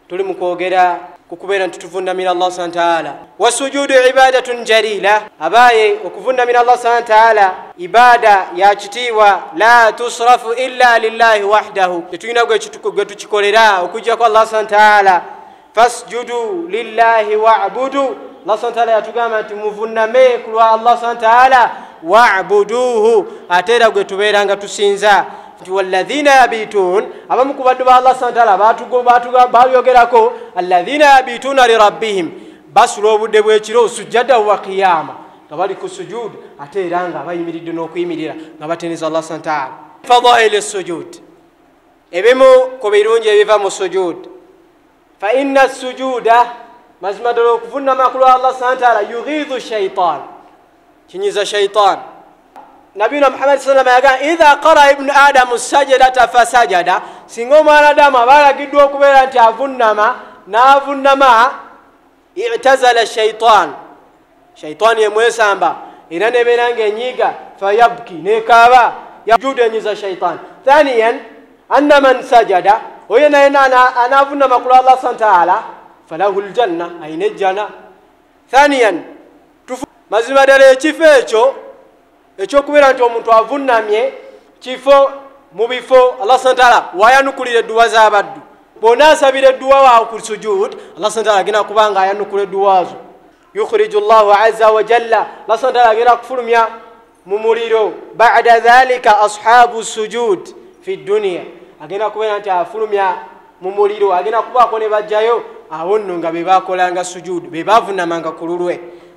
tuli mukwogera kukubeera nti tuvundamira Allah subhanahu wa ta'ala. Wasujudu ibadatun jalila, abaye okuvundamira Allah subhanahu wa ta'ala ibada ya kitiibwa, la tusrafu illa lillahi wahdahu, tetulina gwe tukikolera okujja kwa Allah subhanahu wa ta'ala. Fasjudu lillahi wa'budu, Allah subhanahu wa ta'ala yatugamba nti muvundame kulwa Allah subhanahu wa ta'ala, wa'buduhu, ate era gwe tubeeranga tusinza. والذين يبيتون abamu kubaddu ba Allah subhanahu wa ta'ala balyogerako alladhina yabituna li rabbihim, basula obudde bw'ekiro sujjada wa qiyama, nga bali ku sujud ate era nga bayimiridde n'okuyimirira nga bateneza Allah subhanahu wa ta'ala. Fadaili sujud, ebimu ku birungi ebiva mu sujud. Fa inna sujuda, mazima ddala okuvunama kulwa Allah subhanahu wa ta'ala, yughidhu shaitan, kinyiza shaitan. Nabiyuna Muhammad sallallahu alaihi wasallam yaga idha qara ibn adam sajadata fasajada, singa omwana adamu abalagiddwa okubeera nti avunnama n'avunnama, i'tazala shaitan, shaitan yemwesamba era nebeera ng'enyiga, fayabki nekaaba, yajudu enyiza shaitan. Thaniyan anna man sajada, oyo naye anavunnama kulwa Allah subhanahu wa ta'ala, falahu aljanna, ayina ejjana. Thaniyan mazima ddala ekifo ekyokubeera nti omuntu avunnamye kifo mu bifo Allah subhanahu wa ta'ala wayanukulira edduwa z'abaddu. Bw'ona asabira edduwa waawe ku sujud, Allah subhanahu wa ta'ala agenda kubanga ayanukula edduwa zo. Yukhriju Allahu azza wa jalla, Allah subhanahu wa ta'ala agenda kufulumya mu muliro. Ba'da dhalika ashabu sujud fi dunya, agenda kubeera nti afulumya mu muliro, agenda kubaako ne bajjayo awo nno nga be baakolanga sujud, be baavunnamanga ku lulwe.